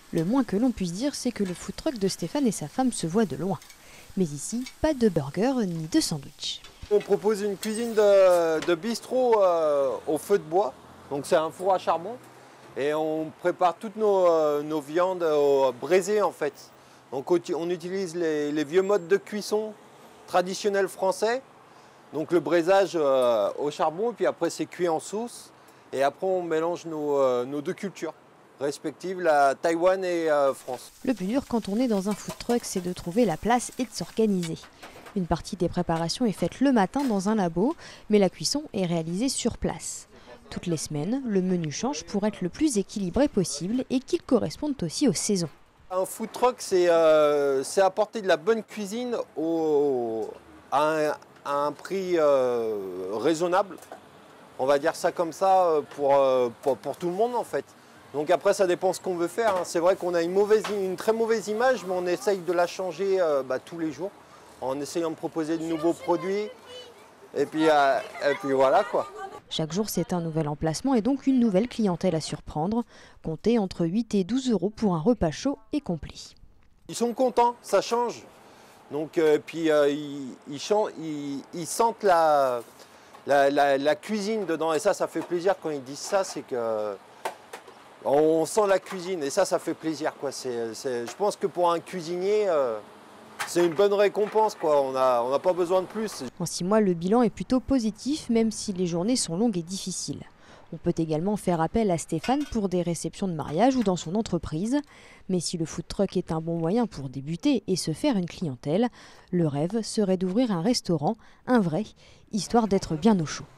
Le moins que l'on puisse dire, c'est que le food truck de Stéphane et sa femme se voient de loin. Mais ici, pas de burger ni de sandwich. On propose une cuisine de bistrot au feu de bois. Donc c'est un four à charbon. Et on prépare toutes nos viandes braisées en fait. Donc on utilise les vieux modes de cuisson traditionnels français. Donc le braisage au charbon, et puis après c'est cuit en sauce. Et après on mélange nos deux cultures respectives, la Taïwan et France. Le plus dur quand on est dans un food truck, c'est de trouver la place et de s'organiser. Une partie des préparations est faite le matin dans un labo, mais la cuisson est réalisée sur place. Toutes les semaines, le menu change pour être le plus équilibré possible et qu'il corresponde aussi aux saisons. Un food truck, c'est apporter de la bonne cuisine à un prix raisonnable. On va dire ça comme ça pour tout le monde en fait. Donc après ça dépend ce qu'on veut faire. C'est vrai qu'on a une très mauvaise image, mais on essaye de la changer tous les jours en essayant de proposer de nouveaux produits. Et puis voilà quoi. Chaque jour, c'est un nouvel emplacement et donc une nouvelle clientèle à surprendre. Comptez entre 8 et 12 € pour un repas chaud et complet. Ils sont contents, ça change. Donc ils sentent la cuisine dedans. Et ça fait plaisir quand ils disent ça, c'est que on sent la cuisine et ça fait plaisir, quoi. Je pense que pour un cuisinier, c'est une bonne récompense, quoi. On n'a pas besoin de plus. En 6 mois, le bilan est plutôt positif, même si les journées sont longues et difficiles. On peut également faire appel à Stéphane pour des réceptions de mariage ou dans son entreprise. Mais si le food truck est un bon moyen pour débuter et se faire une clientèle, le rêve serait d'ouvrir un restaurant, un vrai, histoire d'être bien au chaud.